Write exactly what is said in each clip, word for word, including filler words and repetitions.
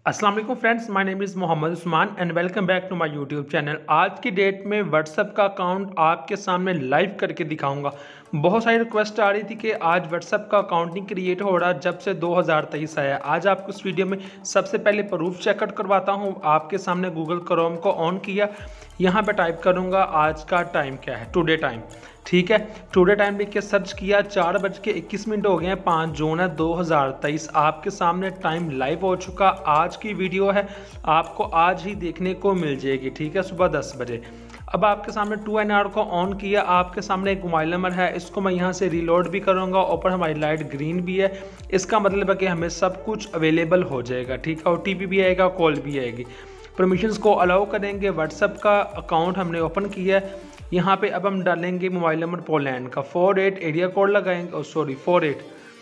अस्सलाम वालेकुम friends, my name is Mohammed Usman and welcome back to my YouTube channel. आज की डेट में व्हाट्सएप का अकाउंट आपके सामने लाइव करके दिखाऊंगा। बहुत सारी रिक्वेस्ट आ रही थी कि आज व्हाट्सएप का अकाउंट नहीं क्रिएट हो रहा जब से दो हज़ार तेईस आया। आज आपको इस वीडियो में सबसे पहले प्रूफ चेकआउट करवाता हूँ। आपके सामने गूगल क्रोम को ऑन किया, यहाँ पे टाइप करूँगा आज का टाइम क्या है, टुडे टाइम। ठीक है, टुडे टाइम लिख के सर्च किया, चार बज के इक्कीस मिनट हो गए हैं, पाँच जून है दो हज़ार तेईस। आपके सामने टाइम लाइव हो चुका। आज की वीडियो है, आपको आज ही देखने को मिल जाएगी। ठीक है, सुबह दस बजे। अब आपके सामने टू एन आर को ऑन किया, आपके सामने एक मोबाइल नंबर है, इसको मैं यहाँ से रीलोड भी करूँगा। ऊपर हमारी लाइट ग्रीन भी है, इसका मतलब है कि हमें सब कुछ अवेलेबल हो जाएगा। ठीक है, ओ टी पी भी आएगा, कॉल भी आएगी। परमिशंस को अलाउ करेंगे। व्हाट्सएप का अकाउंट हमने ओपन किया है। यहाँ पे अब हम डालेंगे मोबाइल नंबर पोलैंड का, फोर एट एरिया कोड लगाएंगे, और सॉरी फोर एट।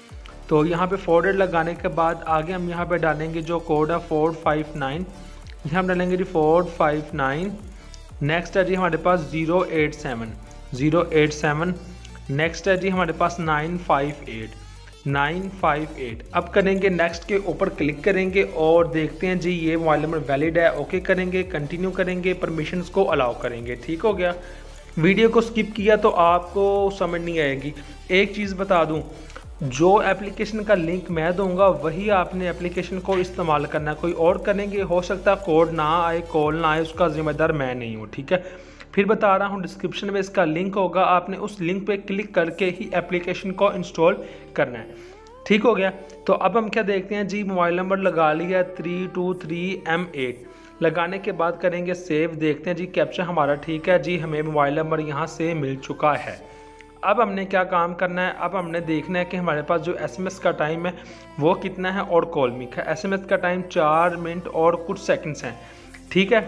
तो यहाँ पे फोर एट लगाने के बाद आगे हम यहाँ पे डालेंगे जो कोड है फोर फाइव नाइन। यहाँ हम डालेंगे जी फोर फाइव नाइन। नेक्स्ट है जी हमारे पास zero eight seven zero eight seven. Next है जी हमारे पास nine five eight nine five eight. अब करेंगे नेक्स्ट के ऊपर क्लिक करेंगे और देखते हैं जी ये मोबाइल नंबर वैलिड है। ओके करेंगे, कंटिन्यू करेंगे, परमिशंस को अलाउ करेंगे। ठीक हो गया। वीडियो को स्किप किया तो आपको समझ नहीं आएगी। एक चीज़ बता दूं, जो एप्लीकेशन का लिंक मैं दूंगा वही आपने एप्लीकेशन को इस्तेमाल करना है। कोई और करेंगे, हो सकता है कोड ना आए, कॉल ना आए, उसका जिम्मेदार मैं नहीं हूँ। ठीक है, फिर बता रहा हूँ, डिस्क्रिप्शन में इसका लिंक होगा, आपने उस लिंक पे क्लिक करके ही एप्लीकेशन को इंस्टॉल करना है। ठीक हो गया। तो अब हम क्या देखते हैं जी, मोबाइल नंबर लगा लिया three two three M eight. लगाने के बाद करेंगे सेव। देखते हैं जी कैप्चा हमारा ठीक है जी, हमें मोबाइल नंबर यहाँ से मिल चुका है। अब हमने क्या काम करना है, अब हमने देखना है कि हमारे पास जो एसएमएस का टाइम है वो कितना है और कॉल मी का एसएमएस का टाइम चार मिनट और कुछ सेकंड्स हैं। ठीक है,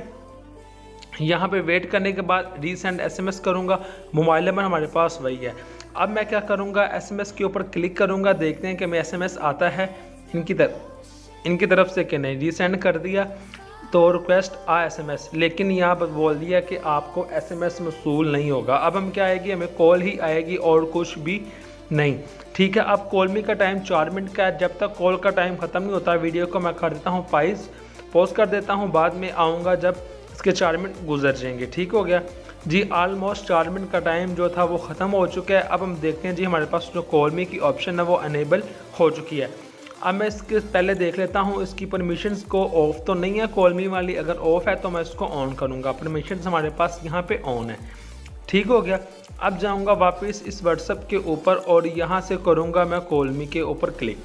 यहाँ पे वेट करने के बाद रीसेंड एसएमएस करूँगा। मोबाइल नंबर हमारे पास वही है। अब मैं क्या करूँगा, एसएमएस के ऊपर क्लिक करूँगा, देखते हैं कि मैं एसएमएस आता है इनकी तरफ इनकी तरफ से कि नहीं। रीसेंड कर दिया तो रिक्वेस्ट आ एसएमएस, लेकिन यहाँ पर बोल दिया कि आपको एसएमएस मसूल नहीं होगा। अब हम क्या आएगी, हमें कॉल ही आएगी और कुछ भी नहीं। ठीक है, अब कॉल मी का टाइम चार मिनट का है। जब तक कॉल का टाइम ख़त्म नहीं होता, वीडियो को मैं कर देता हूँ पाइज पॉज कर देता हूँ, बाद में आऊँगा जब इसके चार मिनट गुजर जाएंगे। ठीक हो गया जी, ऑलमोस्ट चार मिनट का टाइम जो था वो ख़त्म हो चुका है। अब हम देखते हैं जी हमारे पास जो कॉल मी की ऑप्शन है वो अनेबल हो चुकी है। अब मैं इसके पहले देख लेता हूँ इसकी परमिशंस को ऑफ तो नहीं है कॉल मी वाली, अगर ऑफ है तो मैं इसको ऑन करूँगा। परमिशंस हमारे पास यहाँ पे ऑन है। ठीक हो गया। अब जाऊँगा वापस इस व्हाट्सएप के ऊपर और यहाँ से करूँगा मैं कॉल मी के ऊपर क्लिक।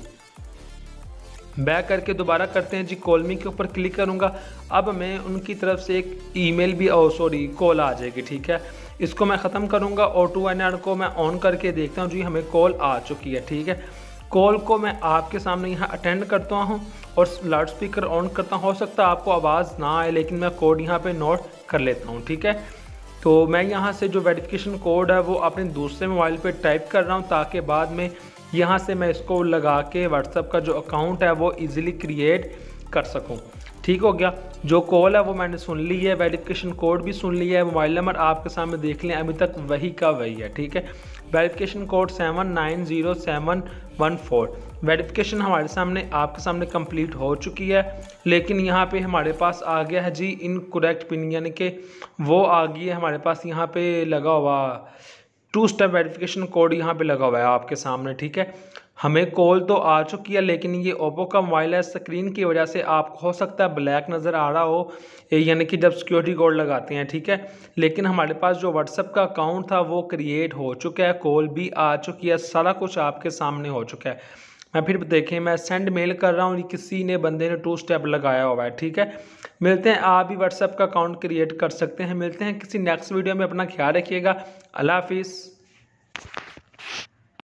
बैक करके दोबारा करते हैं जी, कॉल मी के ऊपर क्लिक करूँगा। अब मैं उनकी तरफ से एक ईमेल भी ओ सॉरी कॉल आ जाएगी। ठीक है, इसको मैं ख़त्म करूँगा और टू एन आर को मैं ऑन करके देखता हूँ जी हमें कॉल आ चुकी है। ठीक है, कॉल को मैं आपके सामने यहाँ अटेंड करता हूँ और लाउड स्पीकर ऑन करता हूँ। हो सकता है आपको आवाज़ ना आए, लेकिन मैं कोड यहाँ पे नोट कर लेता हूँ। ठीक है, तो मैं यहाँ से जो वेरिफिकेशन कोड है वो अपने दूसरे मोबाइल पे टाइप कर रहा हूँ, ताकि बाद में यहाँ से मैं इसको लगा के व्हाट्सएप का जो अकाउंट है वो ईज़िली क्रिएट कर सकूँ। ठीक हो गया। जो कॉल है वो मैंने सुन ली है, वेरिफिकेशन कोड भी सुन लिया है, मोबाइल नंबर आपके सामने देख लें, अभी तक वही का वही है। ठीक है, verification code seven nine zero seven one four. Verification हमारे सामने आपके सामने कंप्लीट हो चुकी है, लेकिन यहाँ पे हमारे पास आ गया है जी इनकरेक्ट पिन, यानी कि वो आ गई है हमारे पास यहाँ पे लगा हुआ टू स्टेप वेरिफिकेशन कोड यहाँ पे लगा हुआ है आपके सामने। ठीक है, हमें कॉल तो आ चुकी है, लेकिन ये ओप्पो का मोबाइल है, स्क्रीन की वजह से आपको हो सकता है ब्लैक नज़र आ रहा हो, यानी कि जब सिक्योरिटी कोड लगाते हैं। ठीक है, लेकिन हमारे पास जो व्हाट्सएप का अकाउंट था वो क्रिएट हो चुका है, कॉल भी आ चुकी है, सारा कुछ आपके सामने हो चुका है। मैं फिर देखें, मैं सेंड मेल कर रहा हूँ, किसी ने बंदे ने टू स्टेप लगाया हुआ है। ठीक है, मिलते हैं, आप भी व्हाट्सएप का अकाउंट क्रिएट कर सकते हैं। मिलते हैं किसी नेक्स्ट वीडियो में, अपना ख्याल रखिएगा। अल्लाह हाफिज़।